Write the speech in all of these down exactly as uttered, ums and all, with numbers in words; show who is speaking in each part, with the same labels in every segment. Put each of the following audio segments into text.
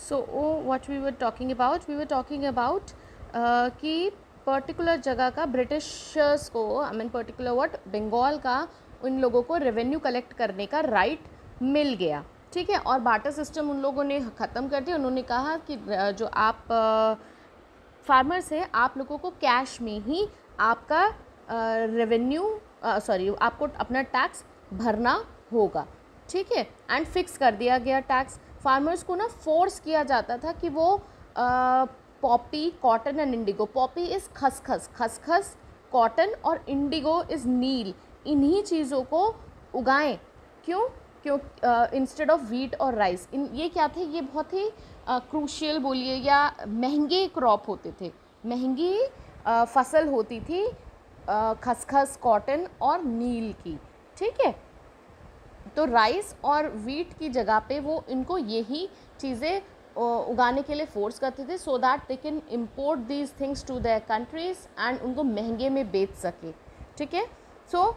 Speaker 1: So what we were talking about we were talking about कि particular जगह का Britishers को I mean particular what Bengal का उन लोगों को रेवेन्यू कलेक्ट करने का राइट मिल गया, ठीक है। और बार्टर सिस्टम उन लोगों ने ख़त्म कर दिया। उन्होंने कहा कि जो आप फार्मर्स है आप लोगों को कैश में ही आपका रेवेन्यू सॉरी आपको अपना टैक्स भरना होगा, ठीक है। एंड फिक्स कर दिया गया टैक्स। फार्मर्स को ना फोर्स किया जाता था कि वो poppy, cotton and indigo. Poppy is खसखस, खसखस कॉटन, और इंडिगो इज़ नील। इन्हीं चीज़ों को उगाएं। क्यों? क्यों इंस्टेड ऑफ वीट और राइस। इन ये क्या थे? ये बहुत ही क्रूशियल बोलिए या महंगे क्रॉप होते थे, महंगी uh, फसल होती थी uh, खसखस, कॉटन और नील की, ठीक है। तो राइस और वीट की जगह पे वो इनको यही चीज़ें उगाने के लिए फोर्स करते थे, so that they can import these things to their countries and उनको महंगे में बेच सके, ठीक है। So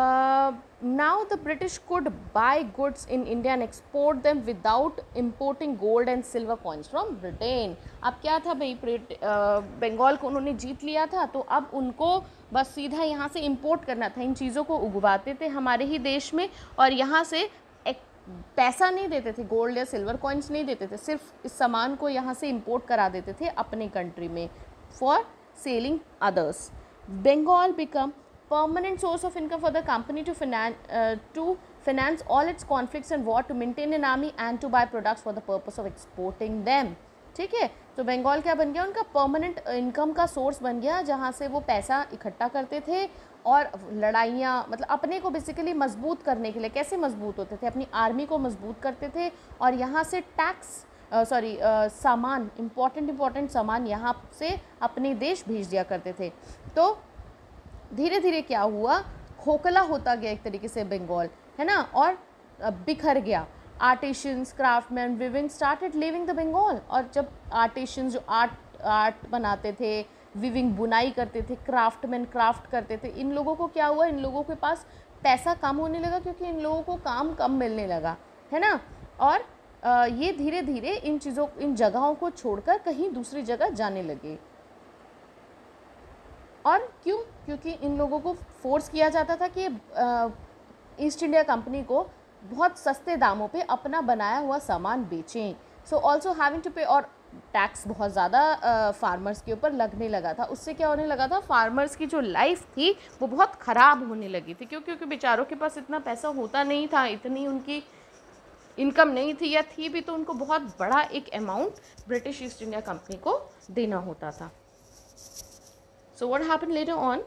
Speaker 1: now the British could buy goods in India and export them without importing gold and silver coins from Britain. अब क्या था भाई, बंगाल को उन्होंने जीत लिया था, तो अब उनको बस सीधा यहाँ से इंपोर्ट करना था। इन चीज़ों को उगवाते थे हमारे ही देश में, और यहाँ से एक पैसा नहीं देते थे, गोल्ड या सिल्वर कॉइन्स नहीं देते थे, सिर्फ इस सामान को यहाँ से इंपोर्ट करा देते थे अपने कंट्री में for selling others. Bengal become permanent source of income for the company to finance uh, to finance all its conflicts and war, to maintain an army and to buy products for the purpose of exporting them, ठीक है। तो बंगाल क्या बन गया? उनका permanent income का source बन गया, जहाँ से वो पैसा इकट्ठा करते थे और लड़ाइयाँ, मतलब अपने को बेसिकली मजबूत करने के लिए। कैसे मजबूत होते थे? अपनी आर्मी को मजबूत करते थे और यहाँ से टैक्स सॉरी सामान, इम्पॉर्टेंट इम्पॉर्टेंट सामान यहाँ से अपने देश भेज दिया करते थे। तो धीरे धीरे क्या हुआ, खोखला होता गया एक तरीके से बंगाल, है ना, और बिखर गया। Artisans, craftsman, weaving started leaving the Bengal. और जब आर्टिशंस जो आर्ट आर्ट बनाते थे, विविंग बुनाई करते थे, क्राफ्टमैन क्राफ्ट करते थे, इन लोगों को क्या हुआ, इन लोगों के पास पैसा कम होने लगा क्योंकि इन लोगों को काम कम मिलने लगा, है ना। और आ, ये धीरे धीरे इन चीज़ों इन जगहों को छोड़कर कहीं दूसरी जगह जाने लगे। और क्यों? क्योंकि इन लोगों को फोर्स किया जाता था कि ईस्ट इंडिया कंपनी को बहुत सस्ते दामों पे अपना बनाया हुआ सामान बेचें। सो ऑल्सो हैविंग टू पे, और टैक्स बहुत ज़्यादा फार्मर्स के ऊपर लगने लगा था। उससे क्या होने लगा था, फार्मर्स की जो लाइफ थी वो बहुत ख़राब होने लगी थी। क्यों? क्योंकि बेचारों के पास इतना पैसा होता नहीं था, इतनी उनकी इनकम नहीं थी, या थी भी तो उनको बहुत बड़ा एक amount British East India company को देना होता था। So what happened later on?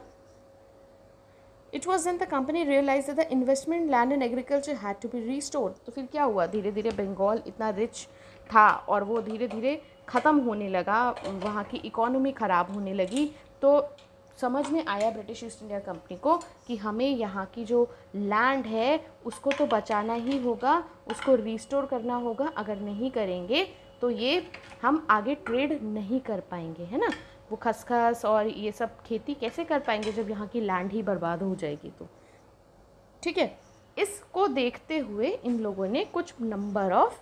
Speaker 1: It was then the company realized that the investment in land and agriculture had to be restored. तो फिर क्या हुआ, धीरे धीरे बंगाल इतना रिच था और वो धीरे धीरे ख़त्म होने लगा, वहाँ की इकोनॉमी ख़राब होने लगी। तो समझ में आया ब्रिटिश ईस्ट इंडिया कंपनी को कि हमें यहाँ की जो लैंड है उसको तो बचाना ही होगा, उसको रिस्टोर करना होगा। अगर नहीं करेंगे तो ये हम आगे ट्रेड नहीं कर पाएंगे, है ना। वो खसखस और ये सब खेती कैसे कर पाएंगे जब यहाँ की लैंड ही बर्बाद हो जाएगी तो, ठीक है। इसको देखते हुए इन लोगों ने कुछ नंबर ऑफ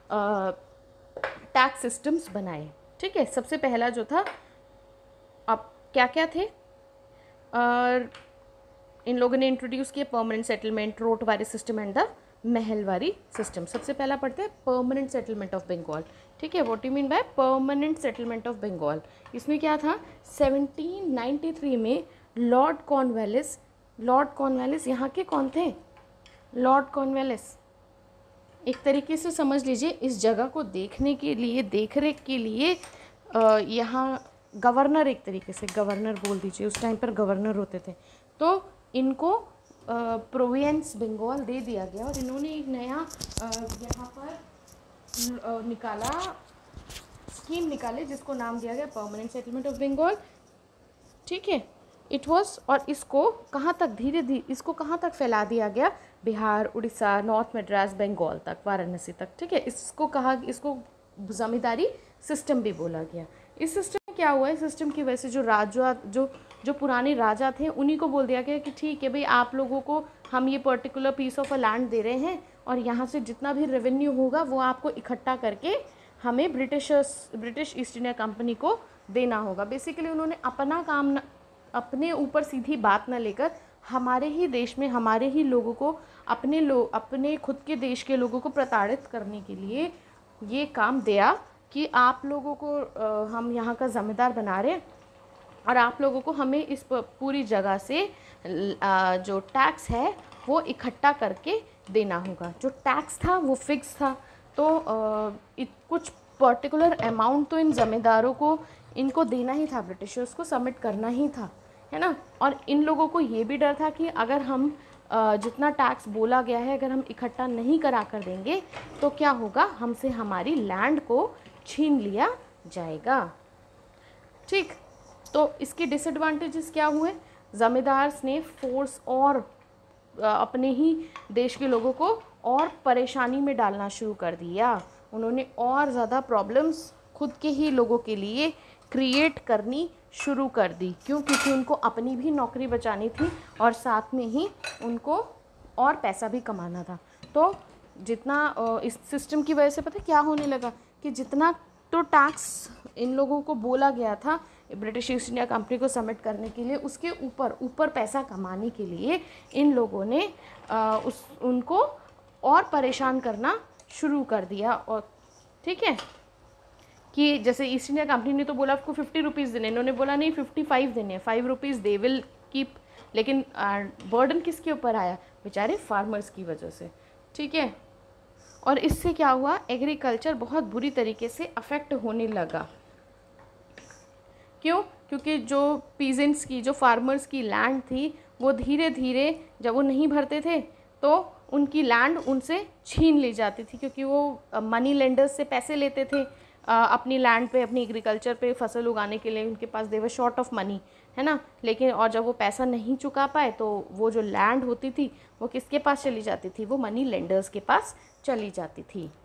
Speaker 1: टैक्स सिस्टम्स बनाए, ठीक है। सबसे पहला जो था, अब क्या क्या थे, और इन लोगों ने इंट्रोड्यूस किया permanent settlement, ryotwari system and the Mahalwari system. सबसे पहला पढ़ते हैं परमानेंट सेटलमेंट ऑफ बंगाल, ठीक है। What you mean by permanent settlement of Bengal? इसमें क्या था, सेवनटीन नाइन्टी थ्री में लॉर्ड कॉर्नवालिस, लॉर्ड कॉर्नवालिस यहाँ के कौन थे? लॉर्ड कॉर्नवालिस एक तरीके से समझ लीजिए इस जगह को देखने के लिए, देख रेख के लिए यहाँ गवर्नर, एक तरीके से गवर्नर बोल दीजिए, उस टाइम पर गवर्नर होते थे। तो इनको प्रोविंस बंगाल दे दिया गया और इन्होंने एक नया यहाँ पर निकाला, स्कीम निकाले जिसको नाम दिया गया परमानेंट सेटलमेंट ऑफ बंगाल, ठीक है। इट वाज, और इसको कहाँ तक धीरे धीरे इसको कहाँ तक फैला दिया गया, बिहार, उड़ीसा, नॉर्थ मद्रास, बंगाल तक, वाराणसी तक, ठीक है। इसको कहा, इसको जमींदारी सिस्टम भी बोला गया। इस सिस्टम में क्या हुआ, इस सिस्टम की वजह से जो राजा जो जो पुराने राजा थे उन्हीं को बोल दिया गया कि ठीक है भाई, आप लोगों को हम ये particular piece of a land दे रहे हैं और यहाँ से जितना भी रेवेन्यू होगा वो आपको इकट्ठा करके हमें Britishers British East India company को देना होगा। बेसिकली उन्होंने अपना काम न, अपने ऊपर सीधी बात ना लेकर हमारे ही देश में हमारे ही लोगों को अपने लोग अपने खुद के देश के लोगों को प्रताड़ित करने के लिए ये काम दिया कि आप लोगों को आ, हम यहाँ का ज़िम्मेदार बना रहे हैं और आप लोगों को हमें इस पूरी जगह से आ, जो टैक्स है वो इकट्ठा करके देना होगा। जो टैक्स था वो फिक्स था, तो आ, इत, कुछ पर्टिकुलर अमाउंट तो इन ज़मींदारों को इनको देना ही था, ब्रिटिशर्स को सबमिट करना ही था, है ना। और इन लोगों को ये भी डर था कि अगर हम आ, जितना टैक्स बोला गया है अगर हम इकट्ठा नहीं करा कर देंगे तो क्या होगा, हमसे हमारी लैंड को छीन लिया जाएगा। ठीक, तो इसके डिसएडवांटेजेस क्या हुए, ज़मींदार ने फोर्स और अपने ही देश के लोगों को और परेशानी में डालना शुरू कर दिया। उन्होंने और ज़्यादा प्रॉब्लम्स खुद के ही लोगों के लिए क्रिएट करनी शुरू कर दी। क्यों? क्योंकि उनको अपनी भी नौकरी बचानी थी और साथ में ही उनको और पैसा भी कमाना था। तो जितना इस सिस्टम की वजह से पता क्या होने लगा कि जितना तो टैक्स इन लोगों को बोला गया था ब्रिटिश ईस्ट इंडिया कंपनी को सबमिट करने के लिए, उसके ऊपर ऊपर पैसा कमाने के लिए इन लोगों ने आ, उस उनको और परेशान करना शुरू कर दिया। और ठीक है कि जैसे ईस्ट इंडिया कंपनी ने तो बोला आपको फिफ्टी रुपीज़ देने, इन्होंने बोला नहीं फिफ्टी फाइव देने, five rupees they will keep. लेकिन बर्डन किसके ऊपर आया, बेचारे फार्मर्स की वजह से। ठीक है, और इससे क्या हुआ, एग्रीकल्चर बहुत बुरी तरीके से अफेक्ट होने लगा। क्यों? क्योंकि जो पीजेंट्स की, जो फार्मर्स की लैंड थी वो धीरे धीरे जब वो नहीं भरते थे तो उनकी लैंड उनसे छीन ली जाती थी, क्योंकि वो मनी लेंडर्स से पैसे लेते थे अपनी लैंड पे, अपनी एग्रीकल्चर पे फसल उगाने के लिए। उनके पास they were short of money, है ना। लेकिन और जब वो पैसा नहीं चुका पाए तो वो जो लैंड होती थी वो किसके पास चली जाती थी, वो मनी लेंडर्स के पास चली जाती थी।